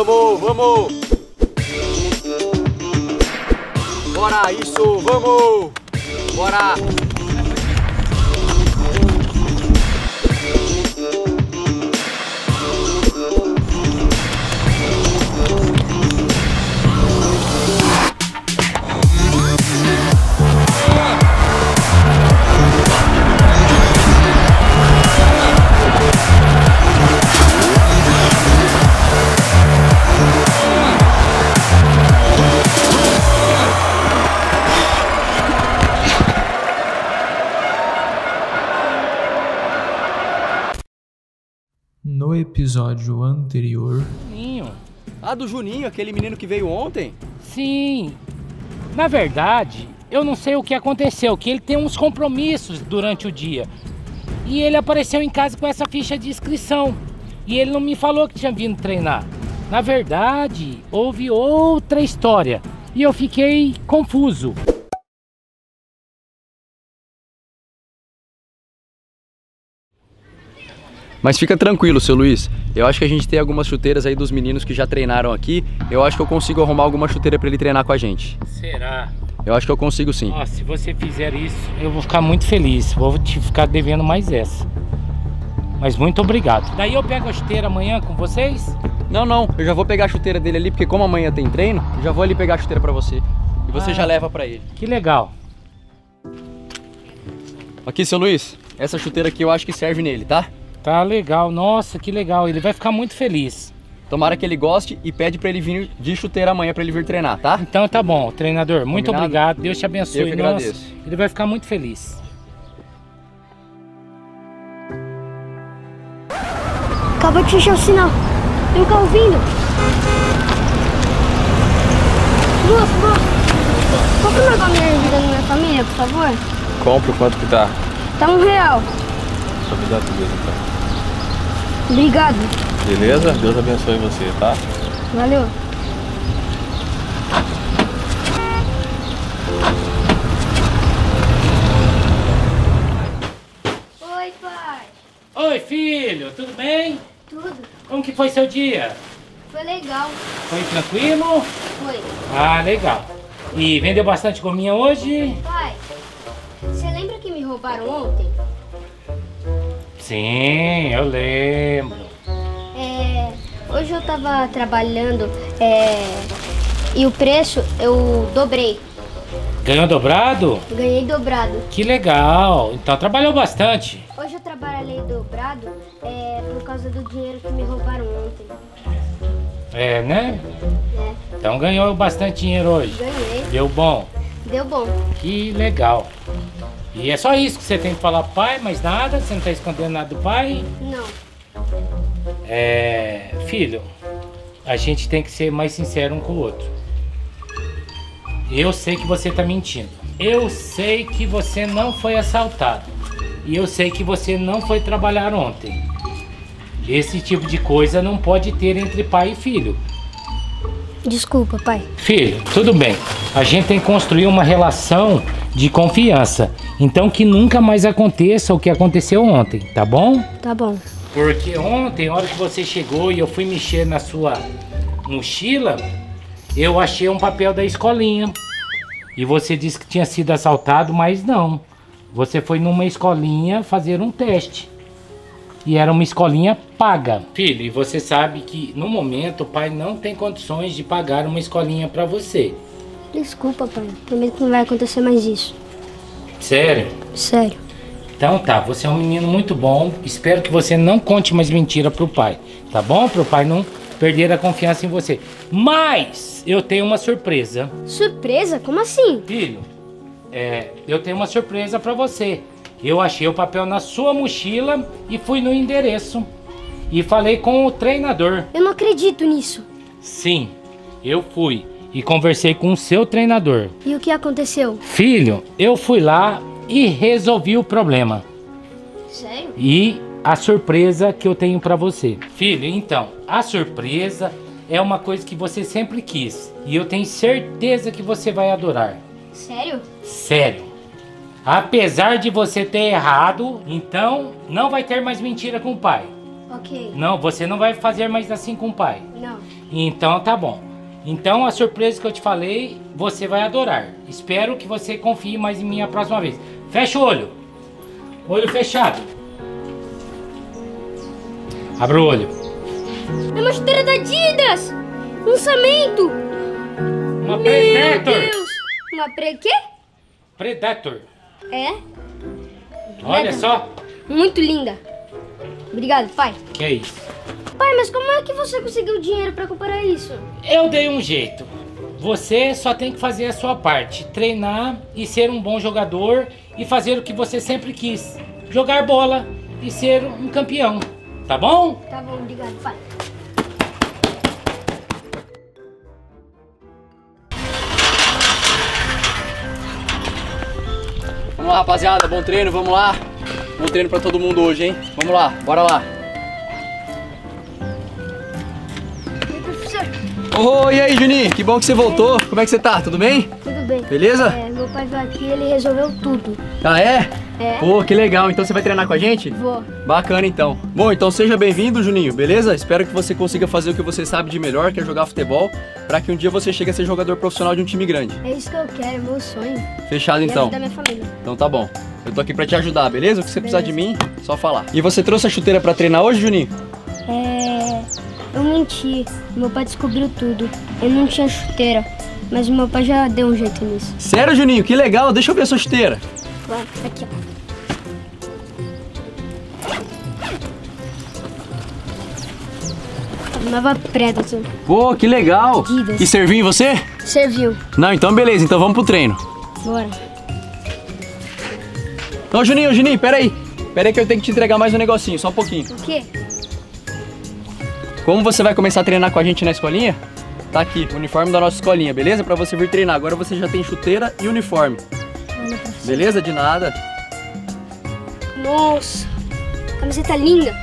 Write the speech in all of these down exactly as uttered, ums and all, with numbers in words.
Vamos, vamos! Bora, isso, vamos! Bora! No episódio anterior... Juninho. Ah, do Juninho, aquele menino que veio ontem? Sim. Na verdade, eu não sei o que aconteceu, que ele tem uns compromissos durante o dia. E ele apareceu em casa com essa ficha de inscrição. E ele não me falou que tinha vindo treinar. Na verdade, houve outra história. E eu fiquei confuso. Mas fica tranquilo, seu Luiz. Eu acho que a gente tem algumas chuteiras aí dos meninos que já treinaram aqui. Eu acho que eu consigo arrumar alguma chuteira pra ele treinar com a gente. Será? Eu acho que eu consigo sim. Ó, se você fizer isso, eu vou ficar muito feliz. Vou te ficar devendo mais essa. Mas muito obrigado. Daí eu pego a chuteira amanhã com vocês? Não, não. Eu já vou pegar a chuteira dele ali, porque como amanhã tem treino, eu já vou ali pegar a chuteira pra você. E você ah, já leva pra ele. Que legal. Aqui, seu Luiz. Essa chuteira aqui eu acho que serve nele, tá? Tá legal, nossa, que legal, ele vai ficar muito feliz. Tomara que ele goste e pede pra ele vir de chuteira amanhã pra ele vir treinar, tá? Então tá bom, treinador, muito Combinado? Obrigado, Deus te abençoe. Eu que agradeço. Nossa, ele vai ficar muito feliz. Acabou de fechar o sinal, não tá ouvindo? Moço, moço, qual que é o negócio me ajudando na minha família, por favor? Compre o quanto que tá? Tá um real. Só me dá tudo então. Obrigado. Beleza? Deus abençoe você, tá? Valeu. Oi, pai. Oi, filho, tudo bem? Tudo. Como que foi seu dia? Foi legal. Foi tranquilo? Foi. Ah, legal. E vendeu bastante gominha hoje? Pai, você lembra que me roubaram ontem? Sim, eu lembro. É, hoje eu tava trabalhando é, e o preço eu dobrei. Ganhou dobrado? Ganhei dobrado. Que legal, então trabalhou bastante. Hoje eu trabalhei dobrado é, por causa do dinheiro que me roubaram ontem. É, né? É. Então ganhou bastante dinheiro hoje. Ganhei. Deu bom? Deu bom. Que legal. E é só isso que você tem que falar pro pai, mais nada? Você não tá escondendo nada do pai? Não. É... Filho, a gente tem que ser mais sincero um com o outro. Eu sei que você tá mentindo. Eu sei que você não foi assaltado. E eu sei que você não foi trabalhar ontem. Esse tipo de coisa não pode ter entre pai e filho. Desculpa, pai. Filho, tudo bem. A gente tem que construir uma relação de confiança. Então que nunca mais aconteça o que aconteceu ontem, tá bom? Tá bom. Porque ontem, na hora que você chegou e eu fui mexer na sua mochila, eu achei um papel da escolinha. E você disse que tinha sido assaltado, mas não. Você foi numa escolinha fazer um teste. E era uma escolinha paga. Filho, e você sabe que no momento o pai não tem condições de pagar uma escolinha pra você. Desculpa, pai. Prometo que não vai acontecer mais isso. Sério? Sério. Então tá, você é um menino muito bom. Espero que você não conte mais mentira pro pai. Tá bom? Pro pai não perder a confiança em você. Mas eu tenho uma surpresa. Surpresa? Como assim? Filho, é, eu tenho uma surpresa pra você. Eu achei o papel na sua mochila e fui no endereço. E falei com o treinador. Eu não acredito nisso. Sim, eu fui e conversei com o seu treinador. E o que aconteceu? Filho, eu fui lá e resolvi o problema. Sério? E a surpresa que eu tenho pra você. Filho, então, a surpresa é uma coisa que você sempre quis. E eu tenho certeza que você vai adorar. Sério? Sério. Apesar de você ter errado, então não vai ter mais mentira com o pai. Ok. Não, você não vai fazer mais assim com o pai. Não. Então tá bom. Então a surpresa que eu te falei, você vai adorar. Espero que você confie mais em mim a próxima vez. Fecha o olho. Olho fechado. Abre o olho. É uma chuteira da Adidas! Lançamento! Uma Meu Predator. Deus! Uma pre... quê? Predator. É? Olha Mega. só. Muito linda. Obrigado, pai. Que é isso? Pai, mas como é que você conseguiu dinheiro pra comprar isso? Eu dei um jeito. Você só tem que fazer a sua parte. Treinar e ser um bom jogador e fazer o que você sempre quis. Jogar bola e ser um campeão. Tá bom? Tá bom, obrigado, pai. Vamos lá, rapaziada, bom treino, vamos lá. Bom treino pra todo mundo hoje, hein? Vamos lá, bora lá. E aí, professor? Ô, e aí, Juninho? Que bom que você voltou. Como é que você tá? Tudo bem? Tudo bem. Beleza? É, meu pai veio aqui e ele resolveu tudo. Ah, é? É. Pô, que legal. Então você vai treinar com a gente? Vou. Bacana, então. Bom, então seja bem-vindo, Juninho, beleza? Espero que você consiga fazer o que você sabe de melhor, que é jogar futebol, pra que um dia você chegue a ser jogador profissional de um time grande. É isso que eu quero, é meu sonho. Fechado, E então? ajudar minha família. Então tá bom. Eu tô aqui pra te ajudar, beleza? O que você precisar de mim, só falar. E você trouxe a chuteira pra treinar hoje, Juninho? É... Eu menti. Meu pai descobriu tudo. Eu não tinha chuteira. Mas meu pai já deu um jeito nisso. Sério, Juninho? Que legal. Deixa eu ver a sua chuteira. Vai, aqui, ó. Nova Predator. Pô, que legal. Adidas. E serviu em você? Serviu. Não, então beleza. Então vamos pro treino. Bora. Não, Juninho, Juninho, pera aí. Pera aí que eu tenho que te entregar mais um negocinho, só um pouquinho. O quê? Como você vai começar a treinar com a gente na escolinha, tá aqui, o uniforme da nossa escolinha, beleza? Pra você vir treinar. Agora você já tem chuteira e uniforme. Olha, professor. Beleza? De nada. Nossa. Camiseta linda.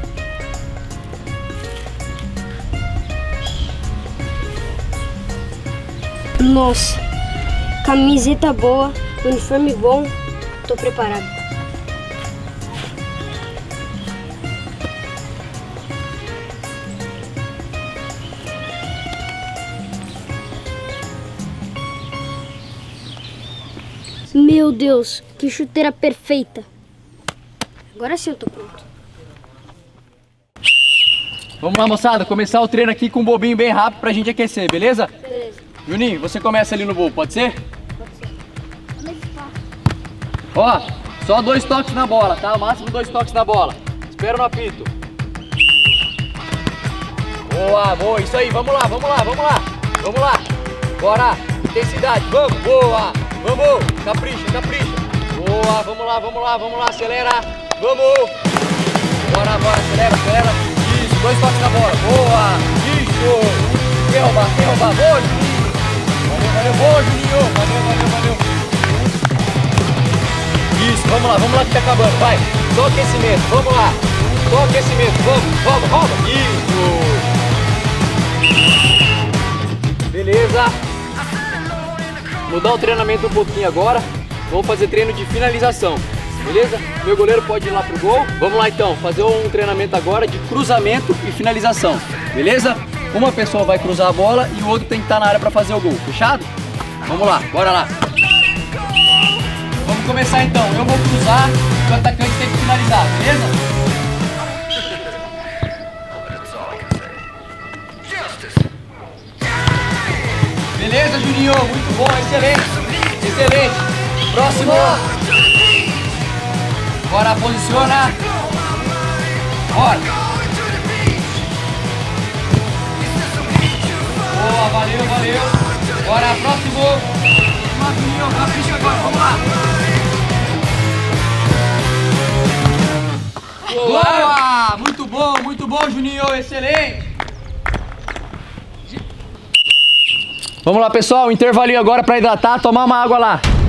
Nossa. Camiseta boa. Uniforme bom. Tô preparado. Meu Deus, que chuteira perfeita. Agora sim eu tô pronto. Vamos lá, moçada, começar o treino aqui com um bobinho bem rápido pra gente aquecer, beleza? Beleza. Juninho, você começa ali no bobo, pode ser? Pode ser. Ó, só dois toques na bola, tá? Máximo dois toques na bola. Espera no apito. Boa, boa, isso aí, vamos lá, vamos lá, vamos lá. Vamos lá, bora, intensidade, vamos, boa. Vamos, capricha, capricha. Boa, vamos lá, vamos lá, vamos lá, acelera. Vamos. Bora, bora, acelera, acelera. Isso, dois toques na bola. Boa, isso. Derruba, derruba, boa, Juninho. Valeu, valeu, boa, Juninho. Valeu, valeu, valeu. Isso, vamos lá, vamos lá que tá acabando, vai. Só aquecimento, vamos lá. Só aquecimento, vamos, vamos, vamos. Isso. Beleza. Mudar o treinamento um pouquinho agora. Vamos fazer treino de finalização, beleza? Meu goleiro pode ir lá pro gol. Vamos lá então, fazer um treinamento agora de cruzamento e finalização, beleza? Uma pessoa vai cruzar a bola e o outro tem que estar na área para fazer o gol, fechado? Vamos lá, bora lá. Vamos começar então, eu vou cruzar e o atacante tem que finalizar, beleza? Beleza, Juninho? Muito bom, excelente. Excelente. Próximo. Bora, posiciona. Bora. Boa, valeu, valeu. Bora, próximo. Vamos, Juninho, capricha agora, vamos lá. Boa, muito bom, muito bom, Juninho, excelente. Vamos lá, pessoal, intervalinho agora para hidratar, tomar uma água lá.